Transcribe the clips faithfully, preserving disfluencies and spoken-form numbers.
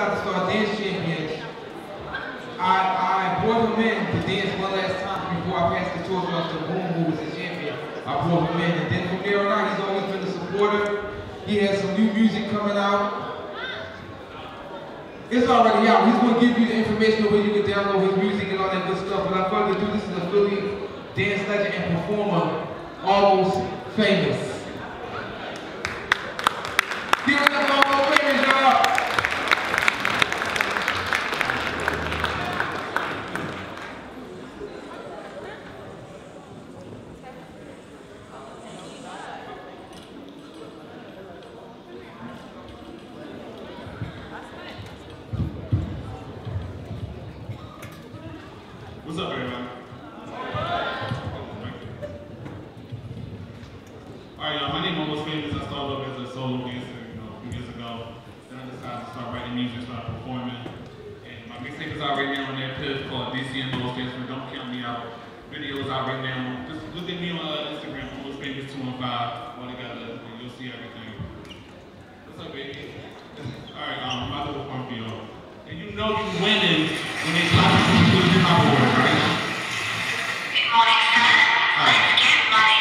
decided to start Dance Champions, I, I brought him in to dance one last time before I passed the torch off to Boom, who was the champion. I brought him in, and then from there on out, he's always been a supporter. He has some new music coming out. It's already out. He's going to give you the information where you can download his music and all that good stuff. Without further ado, this is a Philly dance legend and performer, Almost Famous. Give it up, Almost Famous, y'all. What's up, everybody? Alright, y'all, my name is Almost Famous. I started off as a solo dancer, you know, a few years ago. Then I decided to start writing music, start performing. And my mixtape is out right now on that page called D C N Almost Famous. Don't Count Me Out. Videos out right now. Just look at me on uh, Instagram, Almost Famous two one five. All together, and you'll see everything. What's up, baby? Alright, um, I'm about to perform for y'all. And you know you're winning when they clap you to the top order, right? Good morning, son. Let's get money.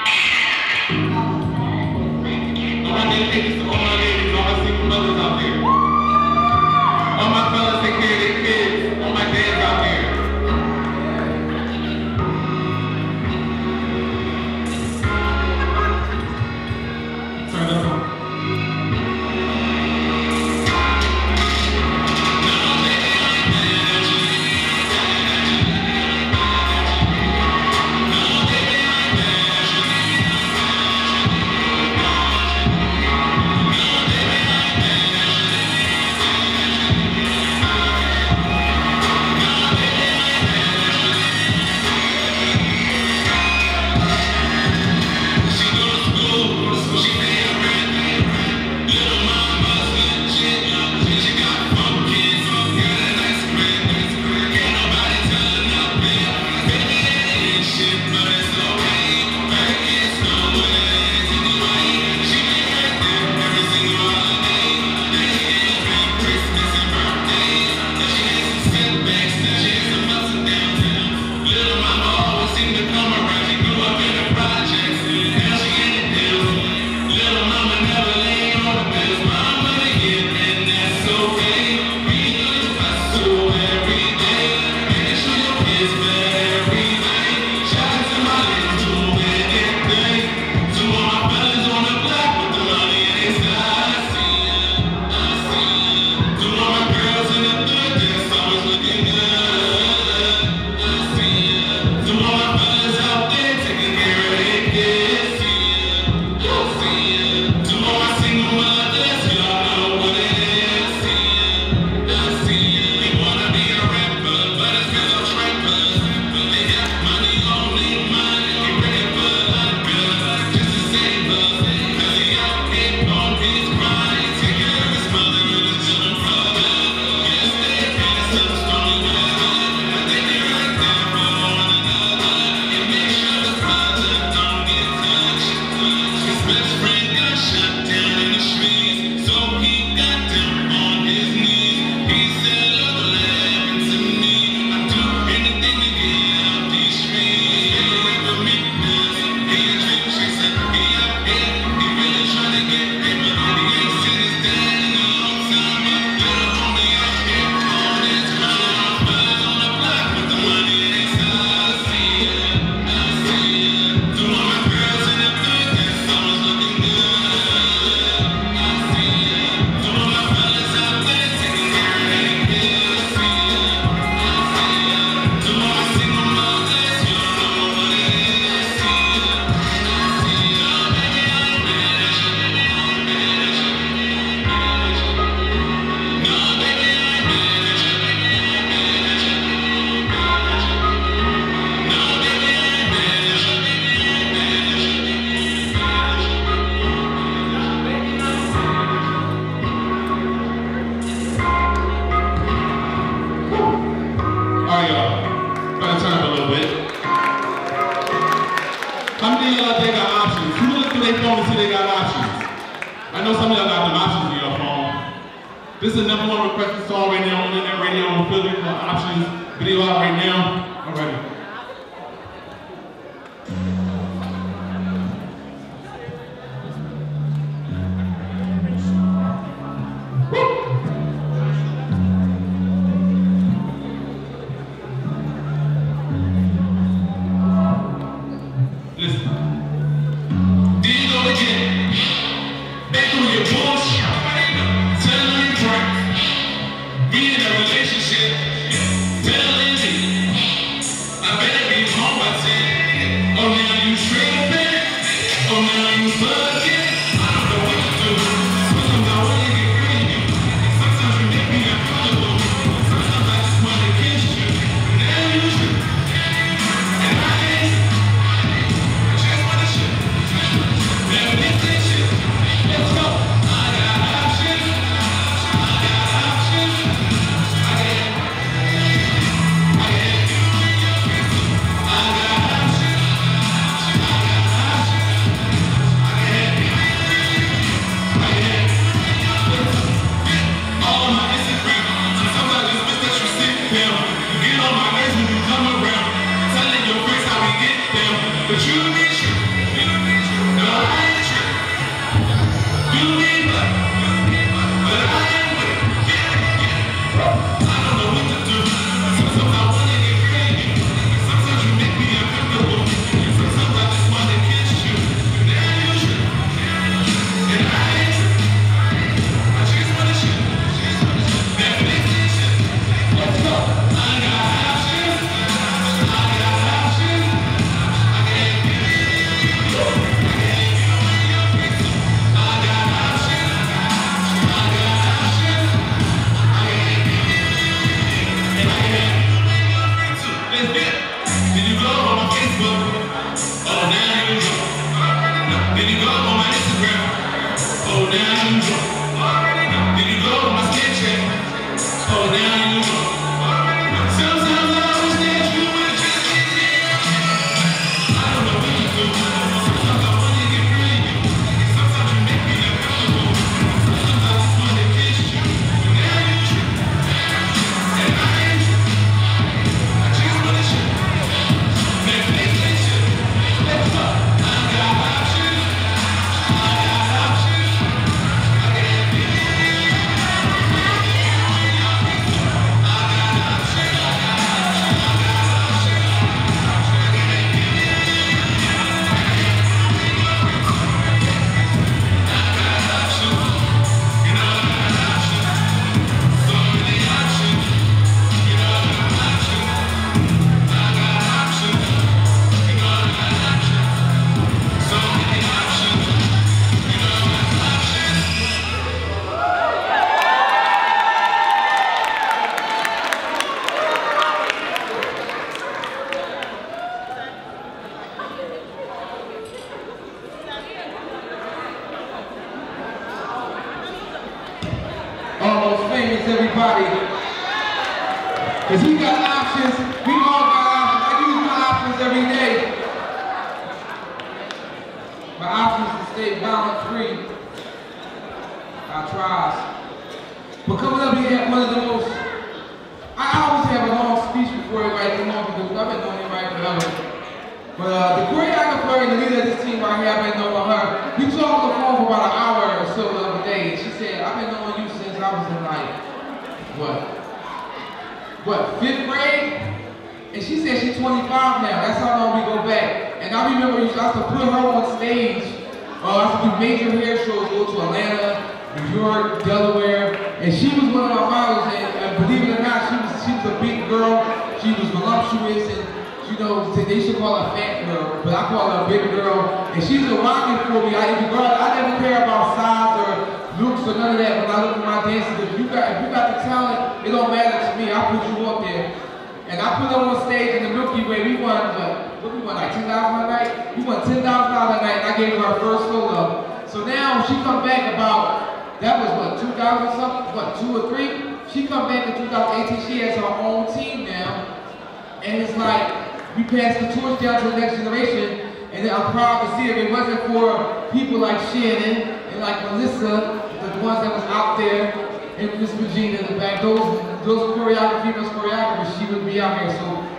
All my dedications to all my ladies, all my single mothers out there. All my fellas take care of their kids, all my dads out there. Turn this on. This is the number one requested song right now on Internet Radio on Philly for Options. Video out right now. Alrighty. Everybody, because we got options, we all got options. I use my options every day. My options to stay violence free. I tries. But coming up here at one of the most, I always have a long speech before everybody come on because I've been doing it right forever. But uh, the choreographer and the leader of this team right here, I've been knowing her. We talked on the phone for about an hour or so the other day, and she said, I've been knowing you since I was in like, what? What, fifth grade? And she said she's twenty-five now. That's how long we go back. And I remember you used to put her on stage. Uh, I used to do major hair shows, go to Atlanta, New York, Delaware. And she was one of my models. And, and believe it or not, she was, she was a big girl. She was voluptuous. And, you know, they used to call her fat girl. But I call her a big girl. And she's a rocket for me. I, girl, I never care about size or looks or none of that when I look at my dances. If you got, if you got the talent, it don't matter to me. I put you up there. And I put her on stage in the Milky Way. We won, what, what we won, like ten thousand a night? We won ten thousand dollars a night, and I gave her her first solo. So now she come back about, that was what, two thousand something? What, two or three? She come back in two thousand eighteen. She has her own team now. And it's like, we passed the torch down to the next generation. And then I'm proud to see it. If it wasn't for people like Shannon and like Melissa, the ones that was out there, and Miss Regina in the back. Those those choreography, females choreographers, she would be out here. So